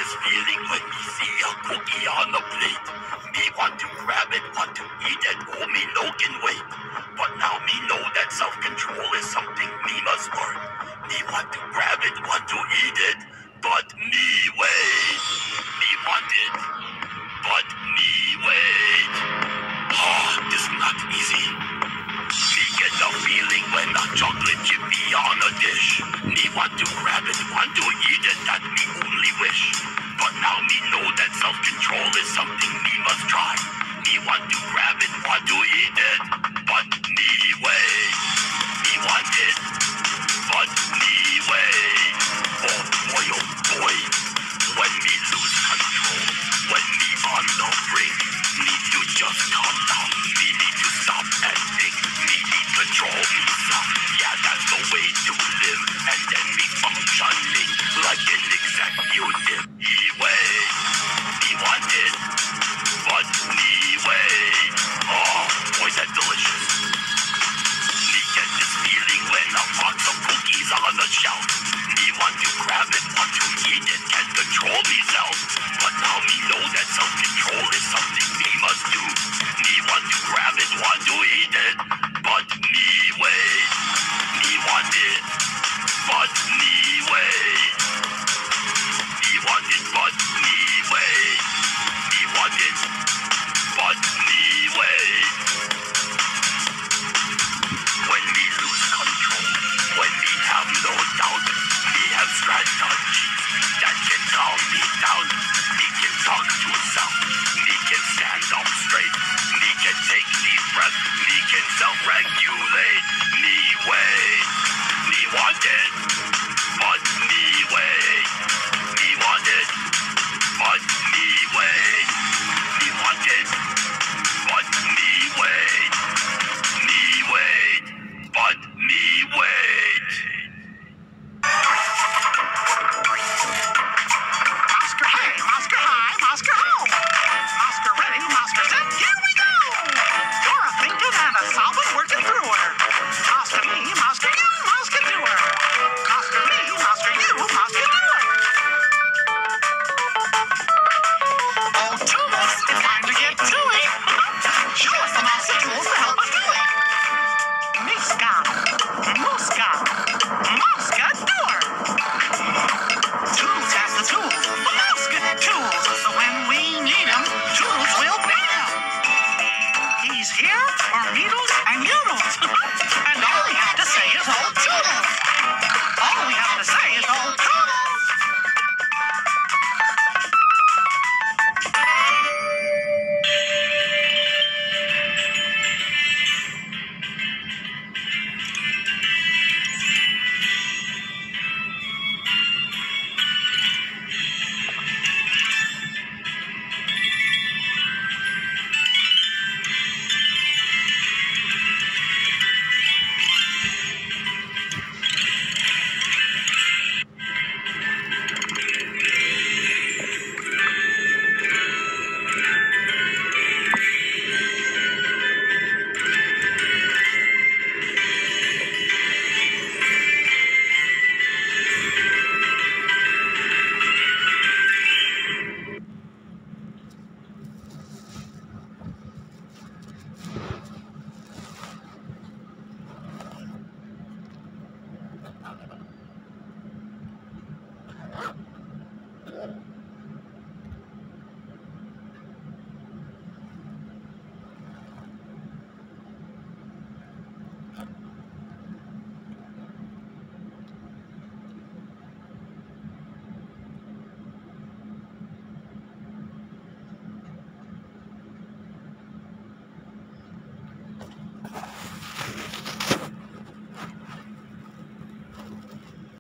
this feeling when me see a cookie on the plate. Me want to grab it, want to eat it, oh me no can wait. But now me know that self-control is something me must learn. Me want to grab it, want to eat it, but me wait. Me want it, but me wait. This not easy. Me get the feeling when a chocolate chip be on a dish. Me want to grab it, want to eat it, that me only wish. But now me know that self-control is something me must try. Me want to grab it, want to eat it, but me wait. Me want it, but me wait. Oh boy, oh boy. When me lose control, when me on the brink, need to just calm down. Me need to stop and think. Me need control myself. Yeah, that's the way to live. And then me functioning like an executive. Me wait, me want it, but me wait. Oh, boy, that's delicious. Me get this feeling when a box of cookies on the shelf. Me want to grab it, want to eat it, can't control myself. But now me know that self-control is something me must do. Me want to grab it, want to eat it, but me wait. Me want it, but me wait. Me want it, but me wait. Me want it, but me wait. When me lose control, when me have no doubt, me have strategies that can calm me down. Me can talk to self, me can stand up straight, me can take deep breath, me can self-regulate. Me wait, me want it, but me wait. Me want it, but me wait. Me want it, but me wait. Me wait, but me wait. Oscar hey, Oscar high, Oscar home. Oscar ready, Oscar set, here we go. You're a thinking and a solving, working through her. Oscar me, Oscar you, Oscar do her. Oscar me, Oscar you, Oscar do her. Oh, Toodles, it's time to get to it. Show us the mouse tools to help us do it. Miska, Muska, Muska do her. Toodles has the tools, the Muska tools. So when we need them, Toodles will be them. He's here for needles and noodles. And all we have to say is old Toodles. All we have to say is old Toodles.